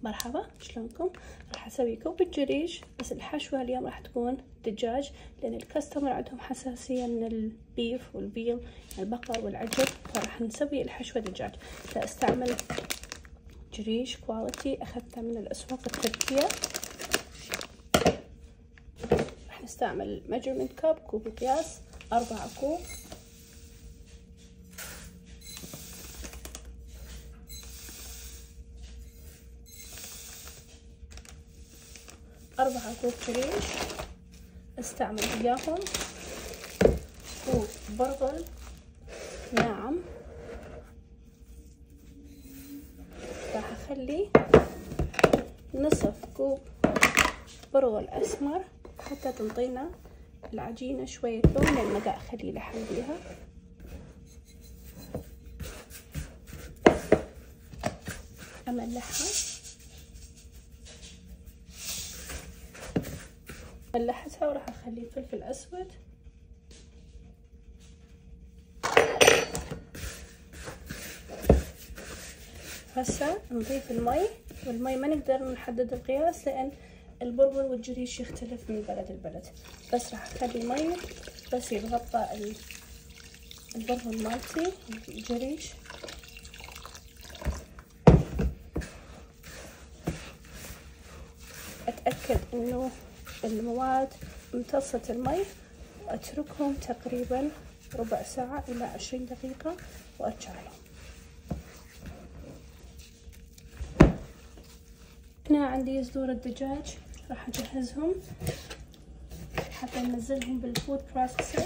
مرحبا، شلونكم؟ راح اسوي كوب الجريش، بس الحشوة اليوم راح تكون دجاج، لان الكاستمر عندهم حساسية من البيف والبيض، البقر والعجل، فراح نسوي الحشوة دجاج. فاستعمل جريش كواليتي اخذته من الاسواق التركية. راح نستعمل ميجرمنت كاب، كوب قياس 4 كوب. أربعة كوب جريش استعمل وياهم، كوب برغل ناعم. راح اخلي نصف كوب برغل اسمر حتى تنطينا العجينة شوية لون، لان ما دا اخلي لحم بيها. املحها، ملحتها، وراح اخلي فلفل اسود، هسه نضيف المي. والمي ما نقدر نحدد القياس لان البرغل والجريش يختلف من بلد لبلد، بس راح اخلي مي بس يتغطى البرغل مالتي الجريش. اتاكد انه المواد امتصة المي، واتركهم تقريبا ربع ساعة الى 20 دقيقة وارجع لهم. هنا عندي صدور الدجاج، راح اجهزهم حتى ننزلهم بالفود بروسيسر.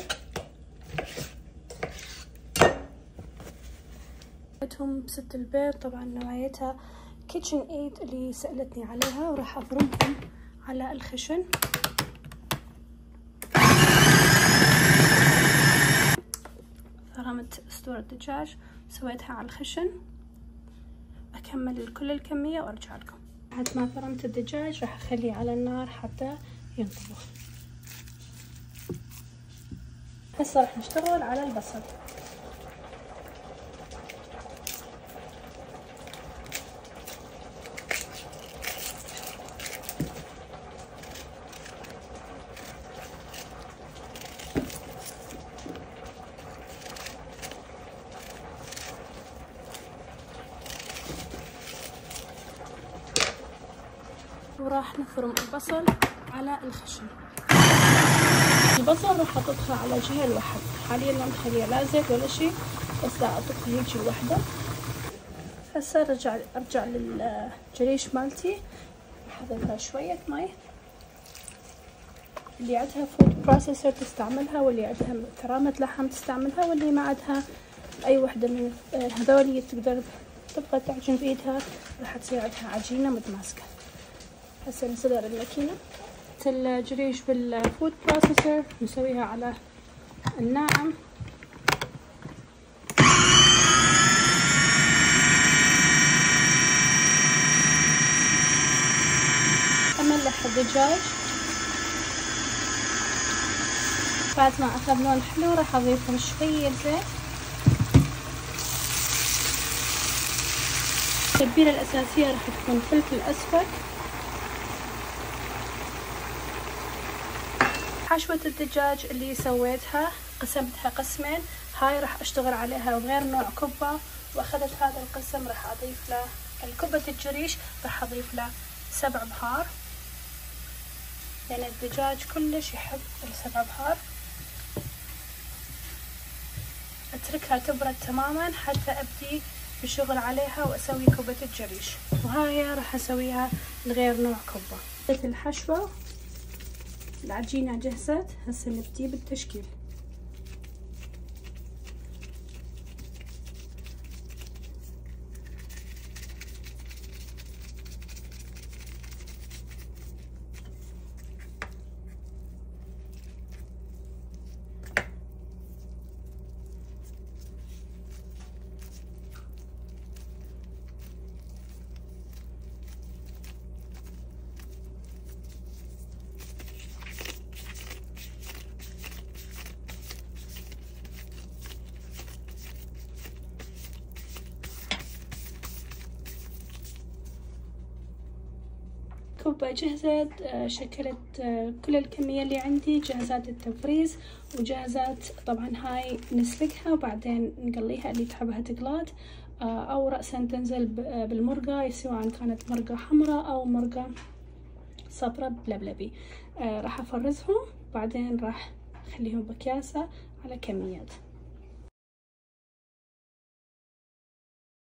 جبتهم بست البيض، طبعا نوعيتها كيتشن ايد اللي سألتني عليها، وراح افرمهم على الخشن. فرمت صدور الدجاج سويتها على الخشن، اكمل كل الكمية وارجع لكم. بعد ما فرمت الدجاج راح اخليه على النار حتى ينطبخ. هسه راح نشتغل على البصل. وراح نفرم البصل على الخشن. البصل راح اطبخه على جهة الواحد، حاليا ما مخليه لا زيت ولا شيء، بس لا اطبخه هيجي لوحده. هسه ارجع للجريش مالتي، راح اضيفها شوية مي. اللي عندها فود بروسيسر تستعملها، واللي عندها كرامة لحم تستعملها، واللي ما عندها اي وحدة من هذولي تقدر تبقى تعجن بايدها، راح تصير عندها عجينة متماسكة. هسه نصدر الماكينة الجريش بالفود بروسيسر، نسويها على الناعم. املح الدجاج. بعد ما اخذ لون حلو راح اضيف شوية زيت. التتبيلة الاساسية راح تكون فلفل اسود. حشوة الدجاج اللي سويتها قسمتها قسمين، هاي راح اشتغل عليها بغير نوع كبة، واخذت هذا القسم راح اضيف له الكبة الجريش، راح اضيف له 7 بهار، لان الدجاج كلش يحب ال7 بهار. اتركها تبرد تماما حتى ابدي بالشغل عليها واسوي كبة الجريش، وهاي راح اسويها لغير نوع كبة. الحشوة العجينة جهزت، هسه نبدي بالتشكيل. الكوب جهزت، شكلت كل الكمية اللي عندي، جهزت التفريز وجهزت طبعا هاي نسلقها وبعدين نقليها اللي تحبها تقلات، أو رأسا تنزل بالمرقة سواء كانت مرقة حمراء أو مرقة صفرة بلبلبي. راح أفرزهم بعدين راح أخليهم بكياسة على كميات.